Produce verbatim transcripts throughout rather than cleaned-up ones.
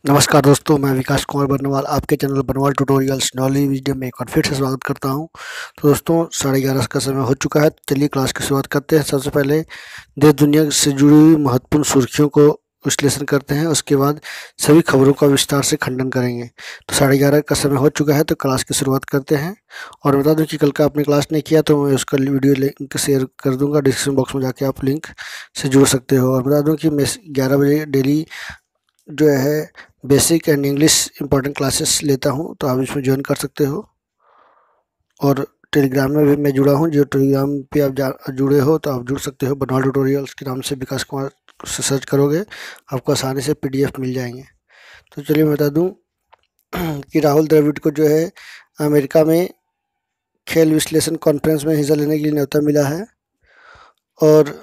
नमस्कार दोस्तों, मैं विकास कुमार बर्नवाल आपके channel Barnwal tutorials knowledge video में एक बार फिर से स्वागत करता हूं। तो दोस्तों, साढ़े ग्यारह का समय हो चुका है। तो चलिए क्लास की शुरुआत करते हैं। सबसे पहले देश दुनिया से जुड़ी हुई महत्वपूर्ण सुर्खियों को विश्लेषण करते हैं, उसके बाद सभी खबरों का विस्तार से खंडन करेंगे। तो साढ़े ग्यारह का समय हो चुका है, तो क्लास की शुरुआत करते हैं। और बता दूँ कि कल का आपने क्लास नहीं किया तो मैं उसका वीडियो लिंक शेयर कर दूँगा, डिस्क्रिप्शन बॉक्स में जाके आप लिंक से जुड़ सकते हो। और बता दूँ कि मैं ग्यारह बजे डेली जो है basic and English important classes लेता हूं, तो आप इसमें ज्वाइन कर सकते हो। और टेलीग्राम में भी मैं जुड़ा हूं, जो टेलीग्राम पे आप जुड़े हो तो आप जुड़ सकते हो। बर्नवाल ट्यूटोरियल्स के नाम से विकास कुमार से सर्च करोगे, आपको आसानी से पीडीएफ मिल जाएंगे। तो चलिए मैं बता दूं कि राहुल द्रविड़ को जो है अमेरिका में खेल विश्लेषण कॉन्फ्रेंस में हिस्सा लेने के लिए न्योता मिला है। और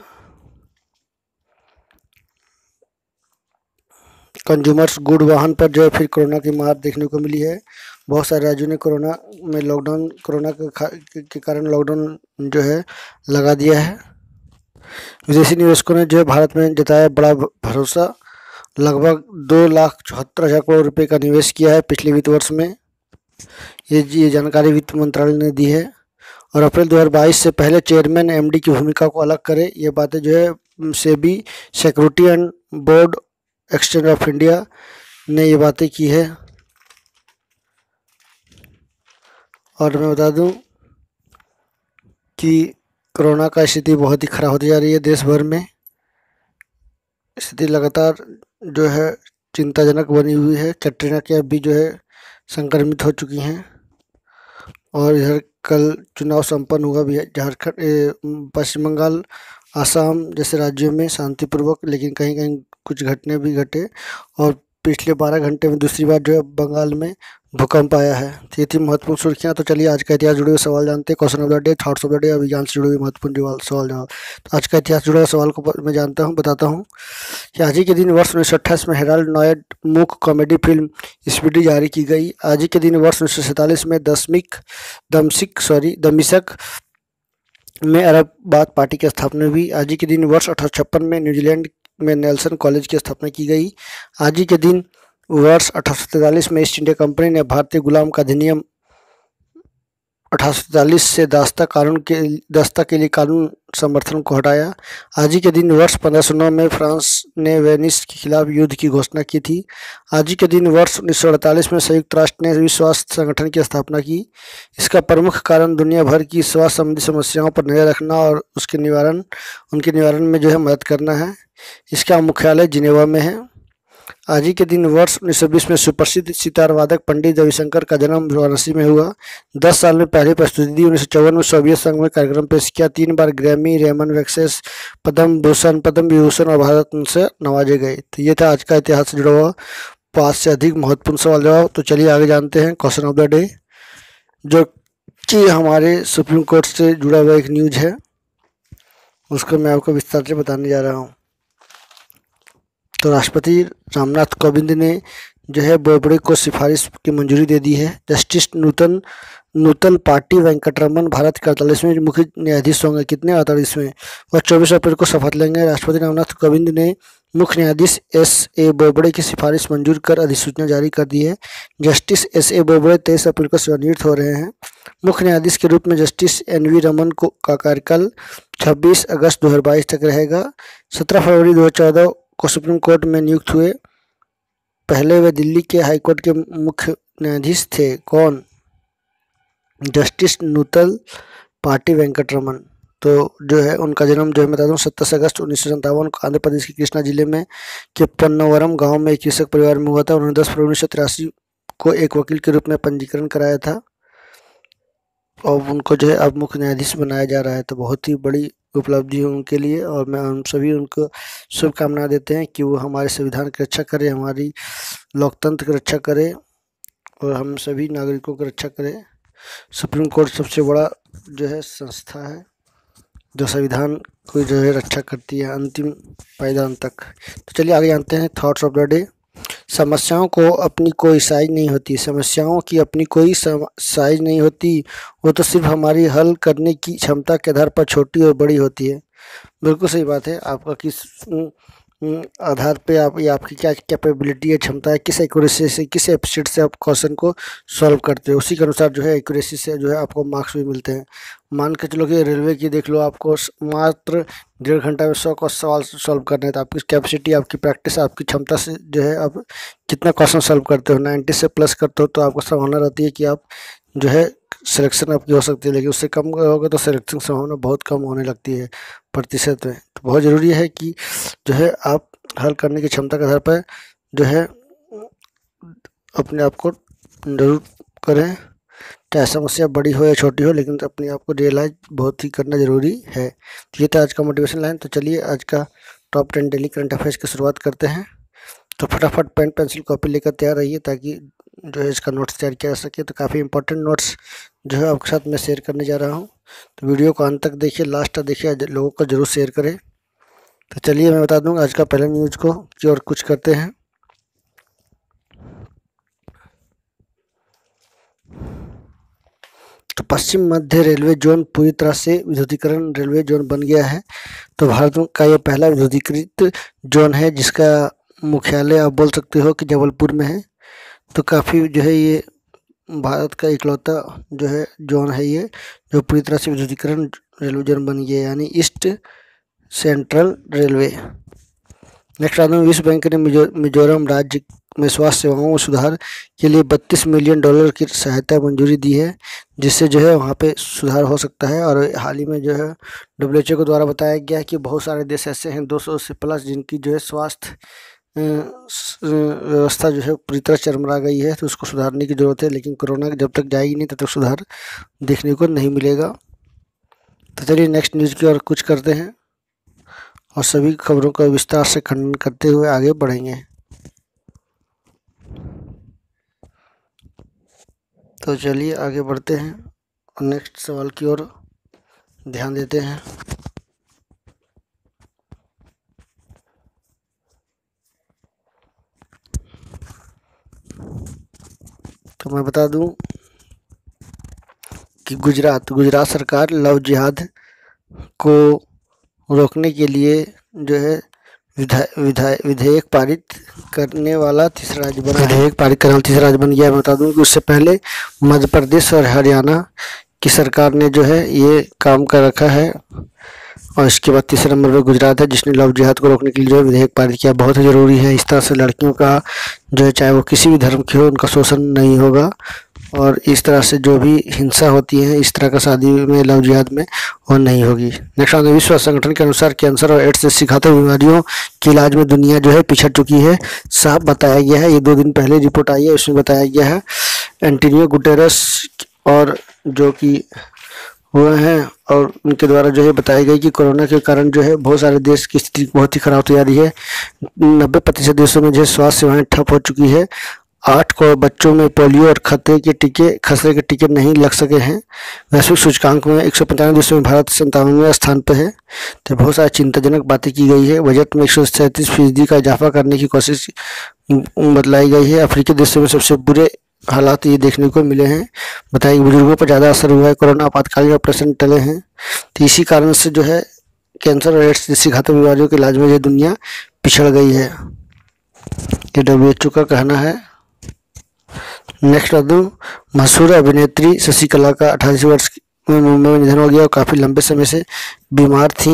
कंज्यूमर्स गुड वाहन पर जो है फिर कोरोना की मार देखने को मिली है। बहुत सारे राज्यों ने कोरोना में लॉकडाउन कोरोना के कारण लॉकडाउन जो है लगा दिया है। विदेशी निवेशकों ने जो है भारत में जताया बड़ा भरोसा। लगभग दो लाख चौहत्तर हज़ार करोड़ रुपए का निवेश किया है पिछले वित्त वर्ष में। ये ये जानकारी वित्त मंत्रालय ने दी है। और अप्रैल दो हज़ार बाईस से पहले चेयरमैन एमडी की भूमिका को अलग करे, ये बातें जो है SEBI security and board exchange of India ने ये बातें की है। और मैं बता दूं कि कोरोना का स्थिति बहुत ही खराब होती जा रही है देश भर में। स्थिति लगातार जो है चिंताजनक बनी हुई है। कैटरीना कैफ भी जो है संक्रमित हो चुकी हैं। और इधर कल चुनाव संपन्न हुआ भी है झारखंड, पश्चिम बंगाल, आसाम जैसे राज्यों में शांतिपूर्वक, लेकिन कहीं कहीं कुछ घटने भी घटे। और पिछले बारह घंटे में दूसरी बार जो है बंगाल में भूकंप आया है। तो ये थी महत्वपूर्ण सुर्खियां। तो चलिए आज का इतिहास जुड़े हुए सवाल जानते हैं। Question of the day, thoughts of the day, Abhigyan से जुड़े हुए महत्वपूर्ण सवाल जवाब। तो आज का इतिहास जुड़ा हुआ सवाल को मैं जानता हूँ बताता हूँ कि आज ही के दिन वर्ष उन्नीस सौ अट्ठाईस में हेराल्ड नॉयड मूक कॉमेडी फिल्म स्पीडी जारी की गई। आज ही के दिन वर्ष उन्नीस सौ सैंतालीस में दशमिक दमसिक सॉरी दमिशक में अरबबाद पार्टी की स्थापना हुई। आज ही के दिन वर्ष अठारह सौ छप्पन में न्यूजीलैंड में नेल्सन कॉलेज की स्थापना की गई। आज ही के दिन वर्ष अठारह सौ तैंतालीस में ईस्ट इंडिया कंपनी ने भारतीय गुलाम का अधिनियम अठारह सौ तैंतालीस से दास्ता कानून के दास्ता के लिए कानून समर्थन को हटाया। आज ही के दिन वर्ष पंद्रह सौ नौ में फ्रांस ने वेनिस के खिलाफ युद्ध की घोषणा की थी। आज ही के दिन वर्ष उन्नीस सौ अड़तालीस में संयुक्त राष्ट्र ने विश्व स्वास्थ्य संगठन की स्थापना की। इसका प्रमुख कारण दुनिया भर की स्वास्थ्य संबंधी समस्याओं पर नजर रखना और उसके निवारण उनके निवारण में जो है मदद करना है। इसका मुख्यालय जिनेवा में है। आज ही के दिन वर्ष उन्नीस सौ बीस में सुप्रसिद्ध सितार वादक पंडित रविशंकर का जन्म वाराणसी में हुआ। दस साल में पहली प्रस्तुति दी। उन्नीस सौ चौवन में सोवियत संघ में कार्यक्रम पेश किया। तीन बार Grammy, Ramon Magsaysay, Padma Bhushan, Padma Vibhushan और भारत रत्न से नवाजे गए। तो ये था आज का इतिहास से जुड़ा हुआ पाँच से अधिक महत्वपूर्ण सवाल जवाब। तो चलिए आगे जानते हैं क्वेश्चन ऑफ द डे, जो कि हमारे सुप्रीम कोर्ट से जुड़ा हुआ एक न्यूज है, उसको मैं आपको विस्तार से बताने जा रहा हूँ। तो राष्ट्रपति रामनाथ कोविंद ने जो है बोबड़े को सिफारिश की मंजूरी दे दी है। जस्टिस नूतन नूतन पार्टी वेंकटरमन भारत के अड़तालीसवें मुख्य न्यायाधीश होंगे। कितने अड़तालीसवें? वह चौबीस अप्रैल को शपथ लेंगे। राष्ट्रपति रामनाथ कोविंद ने मुख्य न्यायाधीश एस ए बोबड़े की सिफारिश मंजूर कर अधिसूचना जारी कर दी है। जस्टिस एस ए बोबड़े तेईस अप्रैल को सेवानिवृत्त हो रहे हैं। मुख्य न्यायाधीश के रूप में जस्टिस एन वी रमन को का कार्यकाल छब्बीस अगस्त दो हज़ार बाईस तक रहेगा। सत्रह फरवरी दो हज़ार चौदह को सुप्रीम कोर्ट में नियुक्त हुए। पहले वे दिल्ली के हाईकोर्ट के मुख्य न्यायाधीश थे। कौन? जस्टिस नूतन पार्टी वेंकटरमन। तो जो है उनका जन्म जो है बता दूँ सत्ताईस अगस्त उन्नीस सौ सत्तावन को आंध्र प्रदेश के कृष्णा जिले में के पन्नवरम गांव में एक कृषक परिवार में हुआ था। उन्होंने दस फरवरी उन्नीस सौ तिरासी को एक वकील के रूप में पंजीकरण कराया था और उनको जो है अब मुख्य न्यायाधीश बनाया जा रहा है। तो बहुत ही बड़ी उपलब्धि है उनके लिए और मैं हम सभी उनको शुभकामना देते हैं कि वो हमारे संविधान की रक्षा करें, हमारी लोकतंत्र की रक्षा करें और हम सभी नागरिकों की रक्षा करें। सुप्रीम कोर्ट सबसे बड़ा जो है संस्था है जो संविधान को जो है रक्षा करती है अंतिम पायदान तक। तो चलिए आगे जानते हैं थॉट्स ऑफ द डे। समस्याओं को अपनी कोई साइज नहीं होती। समस्याओं की अपनी कोई साइज नहीं होती, वो तो सिर्फ हमारी हल करने की क्षमता के आधार पर छोटी और बड़ी होती है। बिल्कुल सही बात है। आपका किस आधार पे आप ये आपकी क्या कैपेबिलिटी है, क्षमता है, किस एक्यूरेसी से, किस एप्टीट्यूड से आप क्वेश्चन को सॉल्व करते हो, उसी के अनुसार जो है एक्यूरेसी से जो है आपको मार्क्स भी मिलते हैं। मान के चलो कि रेलवे की देख लो, आपको मात्र डेढ़ घंटा में सौ का सवाल सॉल्व करना है, तो आपकी कैपेसिटी, आपकी प्रैक्टिस, आपकी क्षमता से जो है आप कितना क्वेश्चन सॉल्व करते हो, नाइन्टी से प्लस करते हो तो आपको संभावना रहती है कि आप जो है सिलेक्शन आपकी हो सकती है। लेकिन उससे कम होगा तो सिलेक्शन संभावना बहुत कम होने लगती है प्रतिशत में। तो बहुत ज़रूरी है कि जो है आप हल करने की क्षमता के आधार पर जो है अपने आप को जरूर करें, चाहे समस्या बड़ी हो या छोटी हो, लेकिन अपने आप को रियलाइज बहुत ही करना ज़रूरी है। तो ये था आज का मोटिवेशन लाइन। तो चलिए आज का top ten daily current affairs की शुरुआत करते हैं। तो फटाफट पेन पेंसिल कॉपी लेकर तैयार रहिए ताकि जो है इसका नोट्स तैयार किया जा सके। तो काफ़ी इंपॉर्टेंट नोट्स जो है आपके साथ मैं शेयर करने जा रहा हूँ। तो वीडियो को अंत तक देखिए, लास्ट तक देखिए, लोगों को ज़रूर शेयर करें। तो चलिए मैं बता दूंगा आज का पहला न्यूज़ को कि और कुछ करते हैं। तो पश्चिम मध्य रेलवे जोन पूरी तरह से विद्युतीकरण रेलवे जोन बन गया है। तो भारत का यह पहला विद्युतीकृत जोन है जिसका मुख्यालय आप बोल सकते हो कि जबलपुर में है। तो काफ़ी जो है ये भारत का इकलौता जो है जोन है ये जो पूरी तरह से विद्युतीकरण रेलवे जोन बन गया है, यानी ईस्ट सेंट्रल रेलवे। नेक्स्ट आता हूँ, विश्व बैंक ने मिजो मिजोरम राज्य में स्वास्थ्य सेवाओं में सुधार के लिए बत्तीस मिलियन डॉलर की सहायता मंजूरी दी है, जिससे जो है वहाँ पे सुधार हो सकता है। और हाल ही में जो है डब्ल्यू एच ओ के द्वारा बताया गया है कि बहुत सारे देश ऐसे हैं दो सौ से प्लस जिनकी जो है स्वास्थ्य व्यवस्था जो है पूरी तरह चरमरा गई है। तो उसको सुधारने की ज़रूरत है, लेकिन कोरोना जब तक जाएगी नहीं तब तक सुधार देखने को नहीं मिलेगा। तो चलिए नेक्स्ट न्यूज़ की ओर कुछ करते हैं और सभी खबरों का विस्तार से खंडन करते हुए आगे बढ़ेंगे। तो चलिए आगे बढ़ते हैं और नेक्स्ट सवाल की ओर ध्यान देते हैं। तो मैं बता दूं कि गुजरात गुजरात सरकार लव जिहाद को रोकने के लिए जो है विधेयक पारित करने वाला तीसरा राज्य बना विधेयक पारित करने वाला तीसरा राज्य बन गया। मैं बता दूं कि उससे पहले मध्य प्रदेश और हरियाणा की सरकार ने जो है ये काम कर रखा है, और इसके बाद तीसरे नंबर पर गुजरात है जिसने लव जिहाद को रोकने के लिए जो है विधेयक पारित किया। बहुत ही ज़रूरी है, इस तरह से लड़कियों का जो है चाहे वो किसी भी धर्म की हो उनका शोषण नहीं होगा, और इस तरह से जो भी हिंसा होती है इस तरह का शादी में लव जिहाद में वो नहीं होगी। नेक्स्ट आता है, विश्व संगठन के अनुसार कैंसर और एड्स जैसी घातक बीमारियों के इलाज में दुनिया जो है पिछड़ चुकी है, साफ बताया गया है। ये दो दिन पहले रिपोर्ट आई है, उसमें बताया गया है एंटोनियो गुटेरेस और जो कि हुए हैं और उनके द्वारा जो है बताया गया कि कोरोना के कारण जो है बहुत सारे देश की स्थिति बहुत ही खराब होती जा रही है। नब्बे प्रतिशत देशों में जो है स्वास्थ्य सेवाएं ठप हो चुकी है। आठ करोड़ बच्चों में पोलियो और खतरे के टीके खसरे के टीके नहीं लग सके हैं। वैश्विक सूचकांक में एक सौ पचानवे देशों में भारत संतानवे स्थान पर है। तो बहुत सारी चिंताजनक बातें की गई है। बजट में एक सौ सैंतीस फीसदी का इजाफा करने की कोशिश बतलाई गई है। अफ्रीकी देशों में सबसे बुरे हालात ये देखने को मिले हैं। बताइए बुजुर्गों पर ज़्यादा असर हुआ है, कोरोना आपातकालीन ऑपरेशन टले हैं। तो इसी कारण से जो है कैंसर और एड्स जैसी घातक बीमारियों के इलाज में जो दुनिया पिछड़ गई है, ये डब्ल्यू एच ओ का कहना है। नेक्स्ट बता दूँ, मशहूर अभिनेत्री शशिकला का अट्ठाईस वर्ष में मुंबई में निधन हो गया और काफ़ी लंबे समय से बीमार थी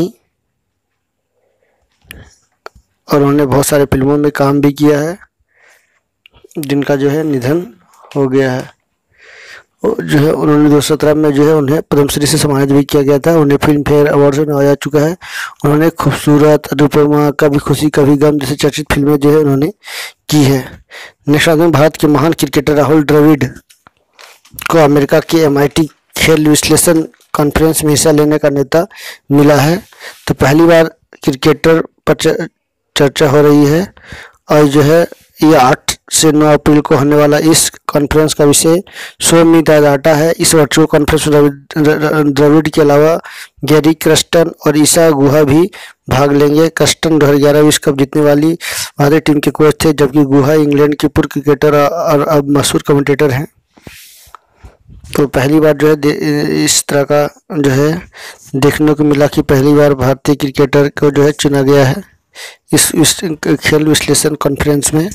और उन्होंने बहुत सारे फिल्मों में काम भी किया है, जिनका जो है निधन हो गया है। और जो है उन्होंने दो हज़ार सत्रह में जो है उन्हें पद्मश्री से सम्मानित भी किया गया था। उन्हें फिल्म फेयर अवार्ड से नवाजा चुका है। उन्होंने खूबसूरत, अनुपमा, कभी खुशी कभी गम जैसे चर्चित फिल्में जो है उन्होंने की है। नेक्स्ट आते हैं, भारत के महान क्रिकेटर राहुल द्रविड़ को अमेरिका के एम आई टी खेल विश्लेषण कॉन्फ्रेंस में हिस्सा लेने का नेता मिला है। तो पहली बार क्रिकेटर पर चर्चा हो रही है और जो है ये आठ से नौ अप्रैल को होने वाला इस कॉन्फ्रेंस का विषय शो मी द डाटा है। इस वर्चुअल कॉन्फ्रेंस में द्रविड़ के अलावा गैरी क्रस्टन और ईशा गुहा भी भाग लेंगे। क्रस्टन दो हज़ार ग्यारह विश्व कप जीतने वाली भारतीय टीम के कोच थे, जबकि गुहा इंग्लैंड के पूर्व क्रिकेटर और अब मशहूर कमेंटेटर हैं। तो पहली बार जो है इस तरह का जो है देखने को मिला कि पहली बार भारतीय क्रिकेटर को जो है चुना गया है इस, इस खेल विश्लेषण कॉन्फ्रेंस में।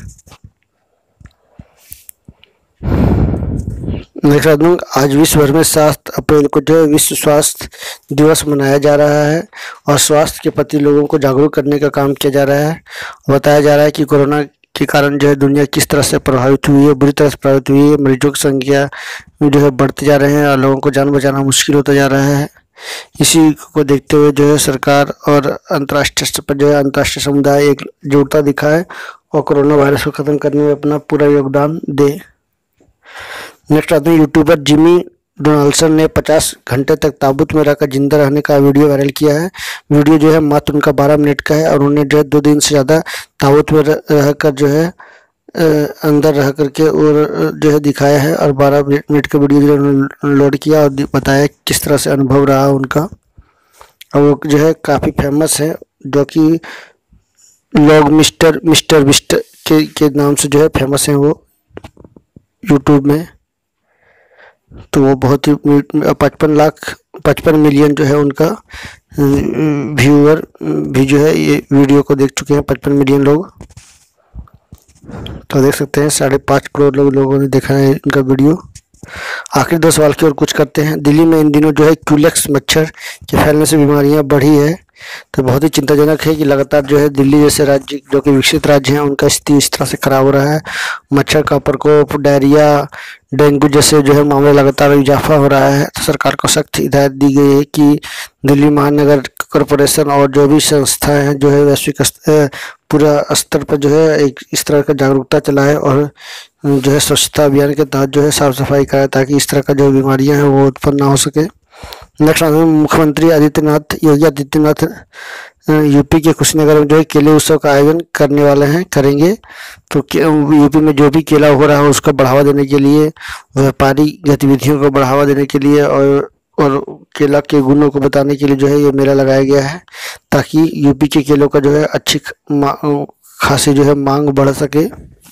नेक्स्ट, आज विश्व भर में सात अप्रैल को जो है विश्व स्वास्थ्य दिवस मनाया जा रहा है और स्वास्थ्य के प्रति लोगों को जागरूक करने का काम किया जा रहा है। बताया जा रहा है कि कोरोना के कारण जो है दुनिया किस तरह से प्रभावित हुई है, बुरी तरह से प्रभावित हुई है। मरीजों की संख्या जो है बढ़ते जा रहे हैं और लोगों को जान बचाना मुश्किल होता जा रहा है। इसी को देखते हुए जो है सरकार और अंतर्राष्ट्रीय स्तर पर जो है अंतर्राष्ट्रीय समुदाय एकजुटता दिखाए और कोरोना वायरस को खत्म करने में अपना पूरा योगदान दे। नेक्स्ट आते हैं, यूट्यूबर जिमी डोनाल्डसन ने पचास घंटे तक ताबूत में रहकर जिंदा रहने का वीडियो वायरल किया है। वीडियो जो है मात्र उनका बारह मिनट का है और उन्होंने जो है दो दिन से ज़्यादा ताबूत में रहकर जो है अंदर रह करके और जो है दिखाया है और बारह मिनट का वीडियो जो उन्होंने लोड किया और बताया किस तरह से अनुभव रहा उनका। और वो जो है काफ़ी फेमस है, जो कि लोग मिस्टर मिस्टर मिस्टर के, के नाम से जो है फेमस हैं वो यूट्यूब में। तो वो बहुत ही पचपन लाख पचपन मिलियन जो है उनका व्यूअर भी जो है ये वीडियो को देख चुके हैं, पचपन मिलियन लोग। तो देख सकते हैं साढ़े पाँच करोड़ लोग लोगों ने देखा है इनका वीडियो। आखिरी दो सवाल की ओर कुछ करते हैं। दिल्ली में इन दिनों जो है क्यूलेक्स मच्छर के फैलने से बीमारियां बढ़ी है। तो बहुत ही चिंताजनक है कि लगातार जो है दिल्ली जैसे राज्य जो कि विकसित राज्य हैं उनका स्थिति इस तरह से खराब हो रहा है। मच्छर का प्रकोप, डायरिया, डेंगू जैसे जो है मामले लगातार इजाफा हो रहा है। तो सरकार को सख्त हिदायत दी गई है कि दिल्ली महानगर कॉरपोरेशन और जो भी संस्थाएं हैं जो है वैश्विक पूरा स्तर पर जो है एक इस तरह का जागरूकता चलाए और जो है स्वच्छता अभियान के तहत जो है साफ सफाई कराए ताकि इस तरह का जो बीमारियां हैं वो उत्पन्न ना हो सके। नेक्स्ट मुख्यमंत्री आदित्यनाथ योगी आदित्यनाथ यूपी के कुशीनगर में जो है केले उत्सव का आयोजन करने वाले हैं करेंगे। तो यूपी में जो भी केला हो रहा है उसको बढ़ावा देने के लिए, व्यापारी गतिविधियों को बढ़ावा देने के लिए और और केला के गुणों को बताने के लिए जो है ये मेला लगाया गया है ताकि यूपी के केलों का जो है अच्छी खासी जो है मांग बढ़ सके।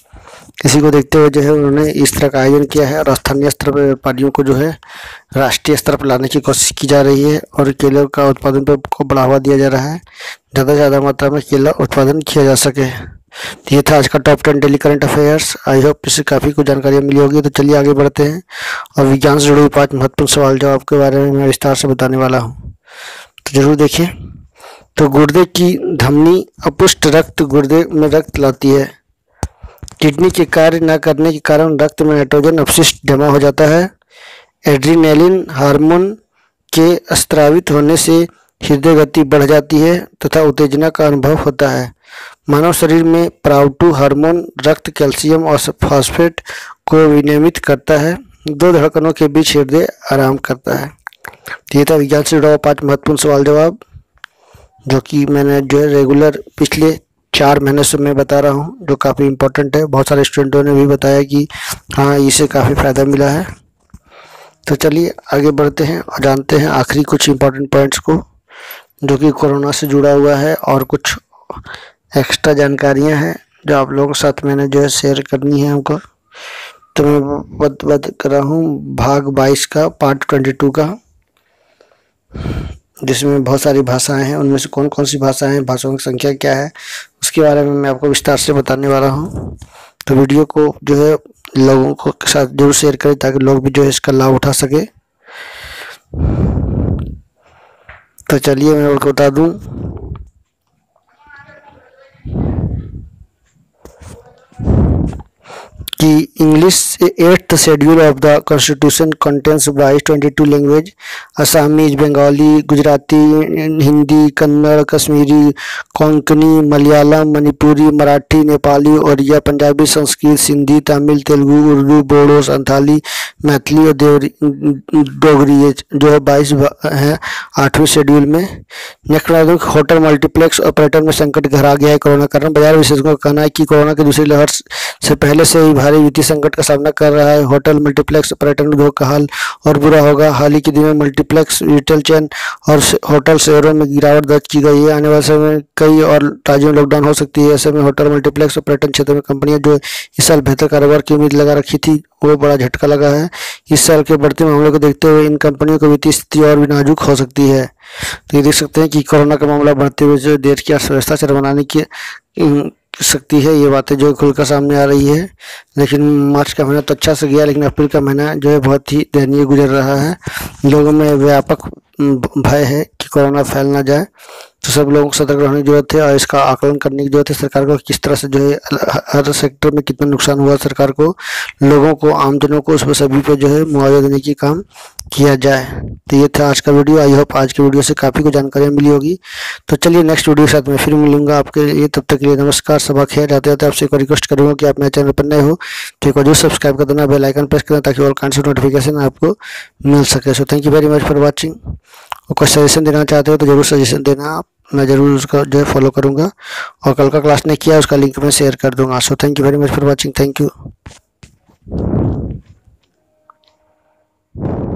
इसी को देखते हुए जो है उन्होंने इस तरह का आयोजन किया है और स्थानीय स्तर पर व्यापारियों को जो है राष्ट्रीय स्तर पर लाने की कोशिश की जा रही है और केले का उत्पादन पर को बढ़ावा दिया जा रहा है, ज़्यादा से ज़्यादा मात्रा में केला उत्पादन किया जा सके। तो ये था आज का top ten daily current affairs. I hope इससे काफ़ी कुछ जानकारियाँ मिली होगी। तो चलिए आगे बढ़ते हैं और विज्ञान से जुड़े पाँच महत्वपूर्ण सवाल जवाब के बारे में मैं विस्तार से बताने वाला हूँ, तो जरूर देखिए। तो गुर्दे की धमनी अपुष्ट रक्त गुर्दे में रक्त लाती है। किडनी के कार्य न करने के कारण रक्त में नाइट्रोजन अपशिष्ट जमा हो जाता है। एड्रीनेलिन हार्मोन के स्रावित होने से हृदय गति बढ़ जाती है तथा उत्तेजना का अनुभव होता है। मानव शरीर में प्राउटू हार्मोन रक्त, कैल्शियम और फास्फेट को विनियमित करता है। दो धड़कनों के बीच हृदय आराम करता है। ये था विज्ञान से जुड़ा पाँच महत्वपूर्ण सवाल जवाब, जो कि मैंने जो है रेगुलर पिछले चार महीने से मैं बता रहा हूँ, जो काफ़ी इम्पोर्टेंट है। बहुत सारे स्टूडेंटों ने भी बताया कि हाँ इससे काफ़ी फ़ायदा मिला है। तो चलिए आगे बढ़ते हैं और जानते हैं आखिरी कुछ इम्पोर्टेंट पॉइंट्स को जो कि कोरोना से जुड़ा हुआ है और कुछ एक्स्ट्रा जानकारियाँ हैं जो आप लोगों के साथ मैंने जो है शेयर करनी है हमको। तो मैं बत बत कर रहा हूँ भाग बाईस का पार्ट ट्वेंटी टू का, जिसमें बहुत सारी भाषाएं हैं। उनमें से कौन कौन सी भाषाएं हैं, भाषाओं की संख्या क्या है, उसके बारे में मैं आपको विस्तार से बताने वाला हूं। तो वीडियो को जो है लोगों को के साथ जरूर शेयर करें ताकि लोग भी जो है इसका लाभ उठा सके। तो चलिए मैं आपको बता दूं कि English eighth schedule of the constitution contains बाईस twenty two language, Assamese, Bengali, Gujarati, Hindi, Kannada, Kashmiri, Konkani, Malayalam, Manipuri, Marathi, Nepali, Odia, Punjabi, Sanskrit, Sindhi, Tamil, Telugu, Urdu, Bodo, Santhali, Maithili और देवरी डोगरी, ये जो है बाईस है आठवें शेड्यूल में। नेक्स्ट, होटल मल्टीप्लेक्स और पर्यटन में संकट गहरा गया है कोरोना कारण। बाजार विशेषज्ञों का कहना है कि कोरोना की दूसरी लहर से पहले से ही भारी वित्तीय संकट का सामना कर रहा है। होटल, मल्टीप्लेक्स, पर्यटन उद्योग का हाल और बुरा होगा। हाल ही के दिनों में मल्टीप्लेक्स, रिटेल चेन और होटल शेयरों में गिरावट दर्ज की गई है। आने वाले समय में कई और राज्यों में लॉकडाउन हो सकती है। ऐसे में होटल, मल्टीप्लेक्स और पर्यटन क्षेत्र में कंपनियां जो इस साल बेहतर कारोबार की उम्मीद लगा रखी थी, वो बड़ा झटका लगा है। इस साल के बढ़ते मामलों को देखते हुए इन कंपनियों की वित्तीय स्थिति और भी नाजुक हो सकती है। तो ये देख सकते हैं कि कोरोना का मामला बढ़ते हुए जो देश की अर्थव्यवस्था चरमराने की सकती है, ये बातें जो खुलकर सामने आ रही है। लेकिन मार्च का महीना तो अच्छा से गया, लेकिन अप्रैल का महीना जो है बहुत ही दयनीय गुजर रहा है। लोगों में व्यापक भय है कि कोरोना फैल ना जाए, तो सब लोगों को सतर्क रहने की जरूरत है और इसका आकलन करने की जरूरत है। सरकार को किस तरह से जो है हर सेक्टर में कितना नुकसान हुआ सरकार को, लोगों को, आमजनों को, उस पर सभी पे जो है मुआवजा देने की काम किया जाए। तो ये था आज का वीडियो। आई होप आज के वीडियो से काफ़ी कुछ जानकारियाँ मिली होगी। तो चलिए नेक्स्ट वीडियो के साथ मैं फिर मिलूंगा आपके लिए। तब तक के लिए नमस्कार, सबा खैर। जाते जाते आपसे एक रिक्वेस्ट करूँगा कि आप मेरे चैनल पर नए हो तो एक बार जरूर सब्सक्राइब कर देना, बेल आइकन प्रेस करना, ताकि ऑल काइंड्स ऑफ नोटिफिकेशन आपको मिल सके। So thank you very much for watching. और कुछ सजेशन देना चाहते हो तो जरूर सजेशन देना आप, मैं ज़रूर उसका जो है फॉलो करूँगा। और कल का क्लास नहीं किया उसका लिंक मैं शेयर कर दूँगा। So thank you very much for watching. Thank you.